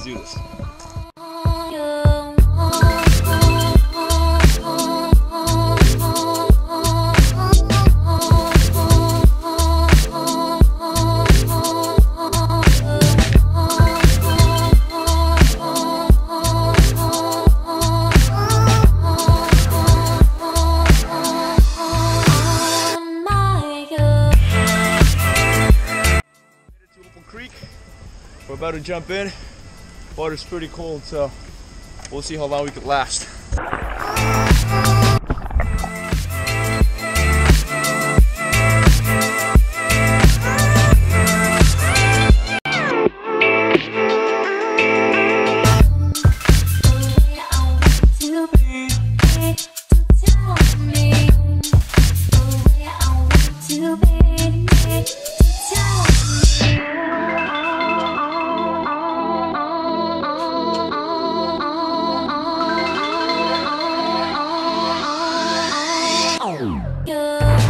Let's do this. Opal Creek. We're about to jump in. Water's pretty cold, so we'll see how long we could last. Yeah.